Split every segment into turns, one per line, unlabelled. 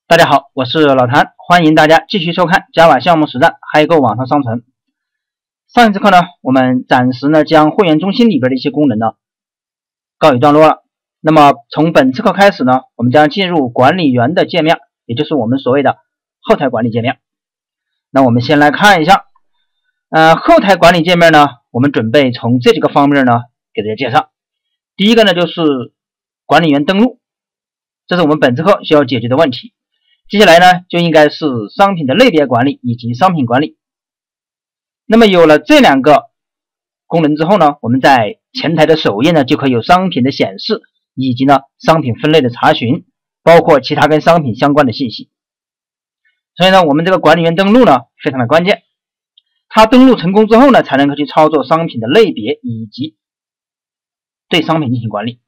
大家好，我是老谭，欢迎大家继续收看 Java 项目实战嗨购网上商城。上一次课呢，我们暂时呢将会员中心里边的一些功能呢告一段落了。那么从本次课开始呢，我们将进入管理员的界面，也就是我们所谓的后台管理界面。那我们先来看一下，后台管理界面呢，我们准备从这几个方面呢给大家介绍。第一个呢就是管理员登录，这是我们本次课需要解决的问题。接下来呢，就应该是商品的类别管理以及商品管理。那么有了这两个功能之后呢，我们在前台的首页呢，就可以有商品的显示，以及呢商品分类的查询，包括其他跟商品相关的信息。所以呢，我们这个管理员登录呢，非常的关键。它登录成功之后呢，才能够去操作商品的类别以及对商品进行管理。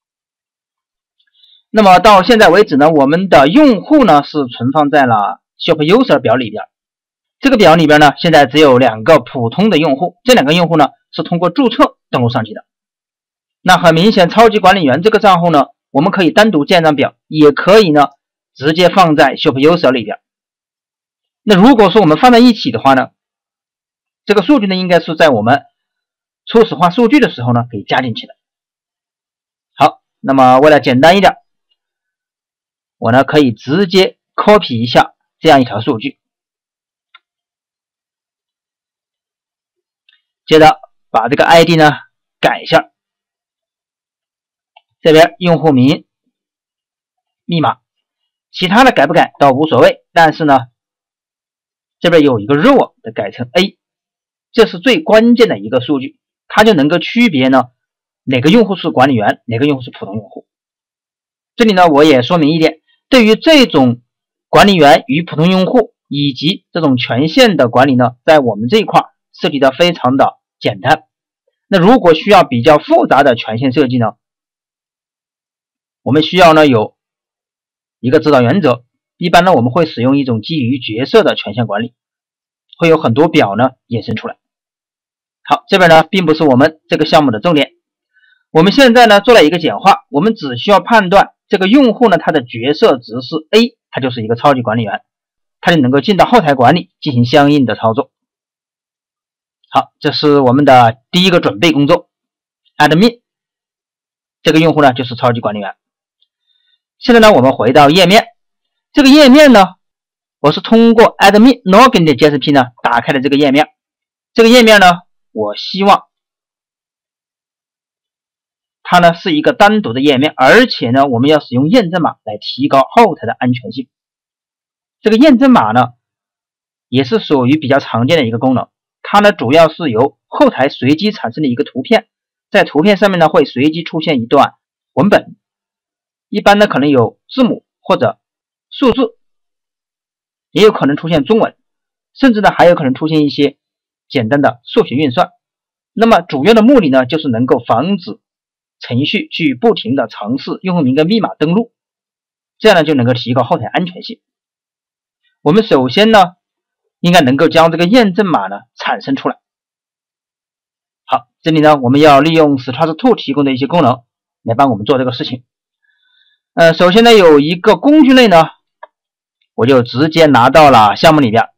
那么到现在为止呢，我们的用户呢是存放在了 Shop User 表里边。这个表里边呢，现在只有两个普通的用户，这两个用户呢是通过注册登录上去的。那很明显，超级管理员这个账户呢，我们可以单独建张表，也可以呢直接放在 Shop User 里边。那如果说我们放在一起的话呢，这个数据呢应该是在我们初始化数据的时候呢给加进去的。好，那么为了简单一点，我呢可以直接 copy 一下这样一条数据，接着把这个 ID 呢改一下，这边用户名、密码，其他的改不改倒无所谓，但是呢这边有一个 row 的改成 A， 这是最关键的一个数据，它就能够区别呢哪个用户是管理员，哪个用户是普通用户。这里呢我也说明一点，对于这种管理员与普通用户以及这种权限的管理呢，在我们这一块设计的非常的简单。那如果需要比较复杂的权限设计呢，我们需要呢有一个指导原则，一般呢我们会使用一种基于角色的权限管理，会有很多表呢衍生出来。好，这边呢并不是我们这个项目的重点，我们现在呢做了一个简化，我们只需要判断这个用户呢他的角色值是 A， 他就是一个超级管理员，他就能够进到后台管理进行相应的操作。好，这是我们的第一个准备工作 admin， 这个用户呢就是超级管理员。现在呢我们回到页面，这个页面呢我是通过 admin login 的 JSP 呢打开了这个页面。这个页面呢我希望它呢是一个单独的页面，而且呢我们要使用验证码来提高后台的安全性。这个验证码呢也是属于比较常见的一个功能，它呢主要是由后台随机产生的一个图片，在图片上面呢会随机出现一段文本，一般呢可能有字母或者数字，也有可能出现中文，甚至呢还有可能出现一些简单的数学运算。那么主要的目的呢就是能够防止程序去不停的尝试用户名跟密码登录，这样呢就能够提高后台安全性。我们首先呢应该能够将这个验证码呢产生出来。好，这里呢我们要利用 Struts2 提供的一些功能来帮我们做这个事情。首先呢有一个工具类呢我就直接拿到了项目里边。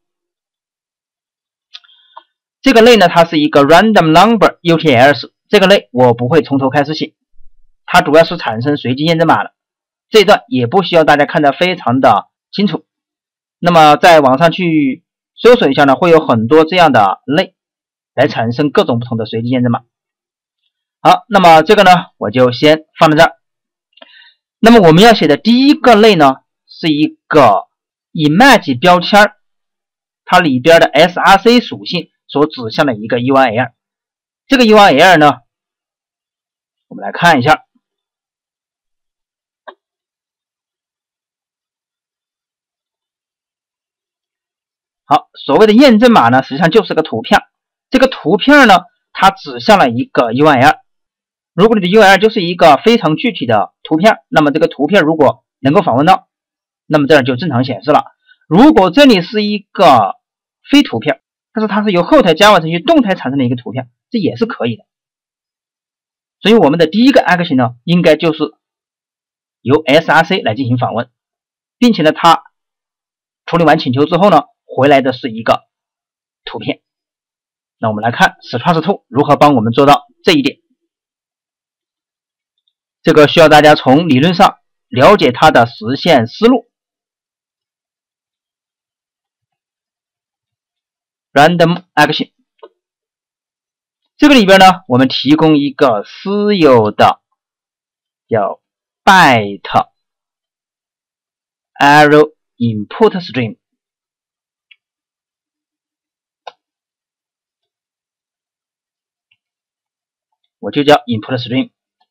这个类呢它是一个 random number utils， 这个类我不会从头开始写，它主要是产生随机验证码的，这一段也不需要大家看得非常的清楚。那么在网上去搜索一下呢，会有很多这样的类来产生各种不同的随机验证码。好，那么这个呢我就先放在这儿。那么我们要写的第一个类呢是一个 image 标签，它里边的 src 属性所指向的一个 URL。 这个 URL 呢我们来看一下，好，所谓的验证码呢实际上就是个图片，这个图片呢它指向了一个 URL。 如果你的 URL 就是一个非常具体的图片，那么这个图片如果能够访问到，那么这样就正常显示了。如果这里是一个非图片，但是它是由后台 Java 程序动态产生的一个图片，这也是可以的。所以我们的第一个 action 呢应该就是由 src 来进行访问，并且呢它处理完请求之后呢，回来的是一个图片。那我们来看 struct2 如何帮我们做到这一点。这个需要大家从理论上了解它的实现思路。random action 这个里边呢，我们提供一个私有的叫 byte arrow input stream， 我就叫 input stream。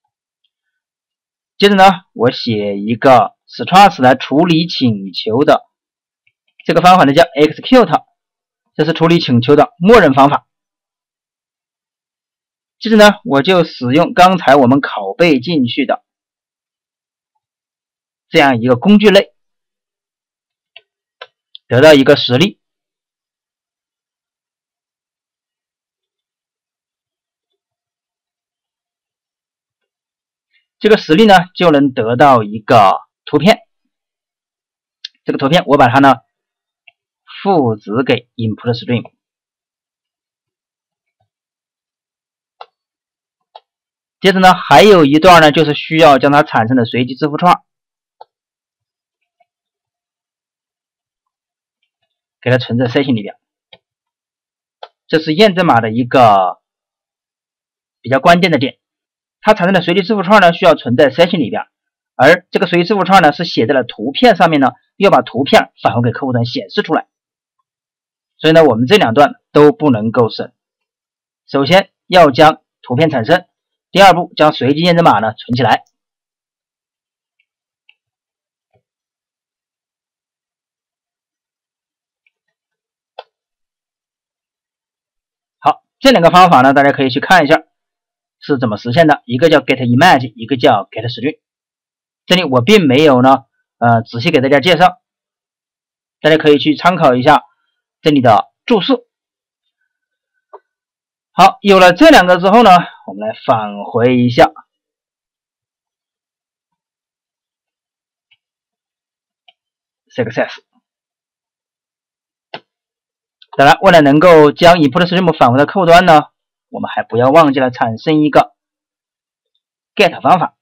接着呢，我写一个 struct 来处理请求的这个方法呢叫 execute， 这是处理请求的默认方法。接着呢，我就使用刚才我们拷贝进去的这样一个工具类，得到一个实例。这个实例呢，就能得到一个图片。这个图片我把它呢赋值给 input stream。接着呢，还有一段呢，就是需要将它产生的随机字符串给它存在 session 里边。这是验证码的一个比较关键的点。它产生的随机字符串呢，需要存在 session 里边，而这个随机字符串呢，是写在了图片上面呢，要把图片返回给客户端显示出来。所以呢，我们这两段都不能够省。首先要将图片产生，第二步将随机验证码呢存起来。好，这两个方法呢，大家可以去看一下是怎么实现的，一个叫 getImage， 一个叫 getString。这里我并没有呢仔细给大家介绍，大家可以去参考一下这里的注释。好，有了这两个之后呢，我们来返回一下success。当然，为了能够将 input stream 返回到客户端呢，我们还不要忘记了产生一个 get 方法。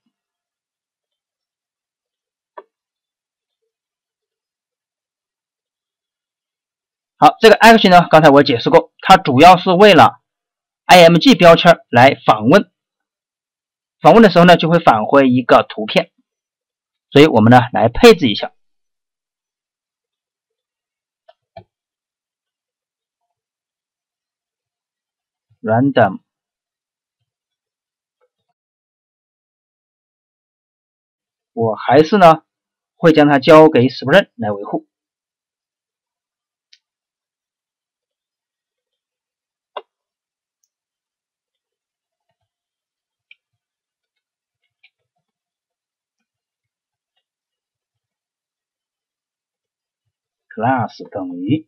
好，这个 action 呢，刚才我解释过，它主要是为了 img 标签来访问，访问的时候呢，就会返回一个图片，所以我们呢来配置一下。random 我还是呢会将它交给 Spring 来维护。class 等于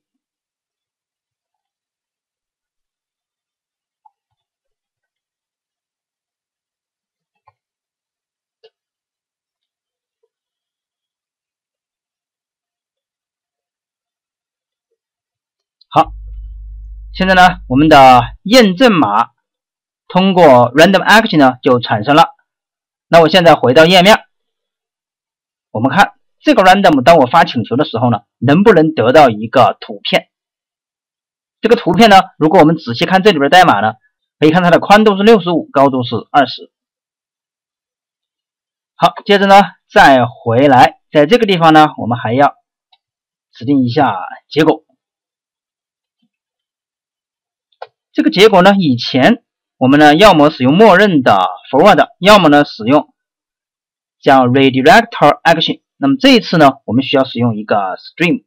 好，现在呢，我们的验证码通过 random action 呢就产生了。那我现在回到页面，我们看这个 random 当我发请求的时候呢，能不能得到一个图片？这个图片呢，如果我们仔细看这里边代码呢，可以看它的宽度是65，高度是20。好，接着呢再回来，在这个地方呢，我们还要指定一下结果。这个结果呢，以前我们呢要么使用默认的 forward， 要么呢使用叫 redirector action。那么这一次呢，我们需要使用一个 stream，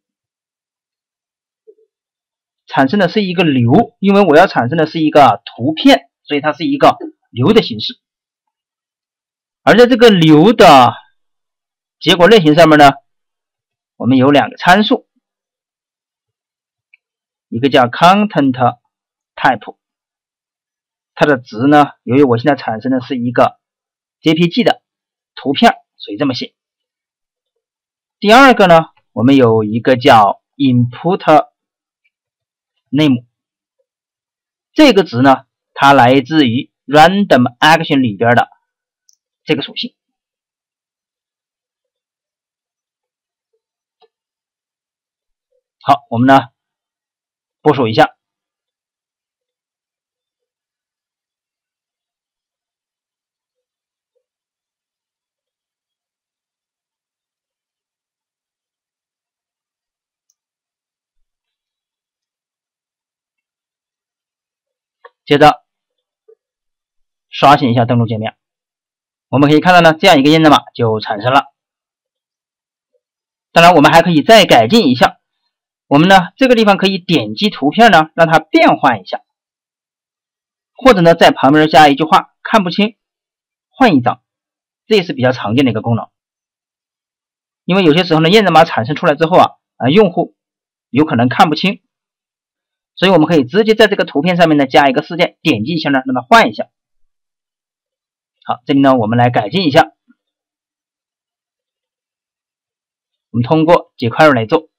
产生的是一个流，因为我要产生的是一个图片，所以它是一个流的形式。而在这个流的结果类型上面呢，我们有两个参数，一个叫 content type， 它的值呢，由于我现在产生的是一个 JPG 的图片，所以这么写。第二个呢，我们有一个叫 input name 这个值呢，它来自于 random action 里边的这个属性。好，我们呢部署一下。接着刷新一下登录界面，我们可以看到呢，这样一个验证码就产生了。当然，我们还可以再改进一下。我们呢，这个地方可以点击图片呢，让它变换一下，或者呢，在旁边加一句话，看不清，换一张，这也是比较常见的一个功能。因为有些时候呢，验证码产生出来之后用户有可能看不清，所以我们可以直接在这个图片上面呢加一个事件，点击一下呢，让它换一下。好，这里呢，我们来改进一下，我们通过 jQuery 来做。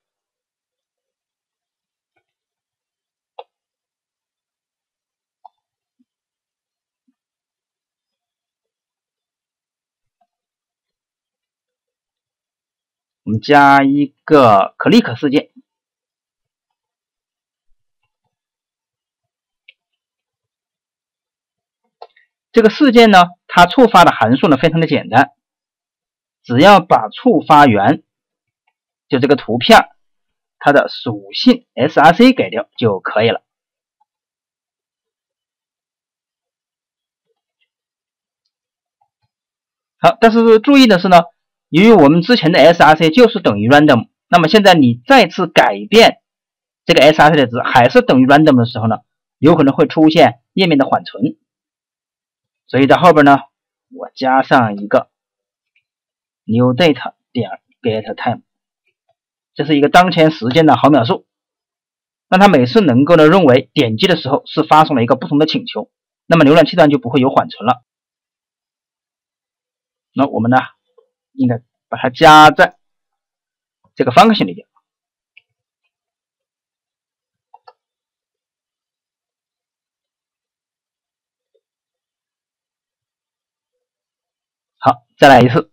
我们加一个 click 事件，这个事件呢，它触发的函数呢非常的简单，只要把触发源就这个图片它的属性 src 改掉就可以了。好，但是注意的是呢，由于我们之前的 src 就是等于 random， 那么现在你再次改变这个 src 的值还是等于 random 的时候呢，有可能会出现页面的缓存。所以在后边呢，我加上一个 new data 点 get time， 这是一个当前时间的毫秒数，让它每次能够呢认为点击的时候是发送了一个不同的请求，那么浏览器端就不会有缓存了。那我们呢，应该把它加在这个 function 里边。好，再来一次。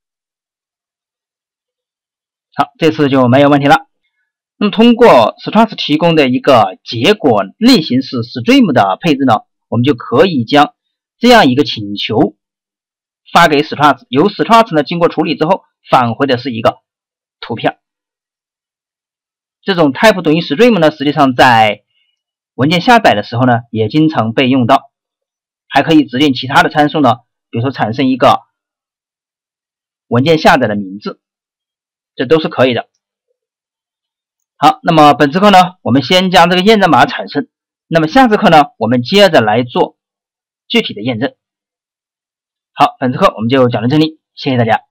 好，这次就没有问题了。那么通过 Struts 提供的一个结果类型是 Stream 的配置呢，我们就可以将这样一个请求发给 Struts， 由 Struts 呢经过处理之后返回的是一个图片。这种 type 等于 Stream 呢，实际上在文件下载的时候呢也经常被用到，还可以指定其他的参数呢，比如说产生一个文件下载的名字，这都是可以的。好，那么本次课呢，我们先将这个验证码产生，那么下次课呢，我们接着来做具体的验证。好，本次课我们就讲到这里，谢谢大家。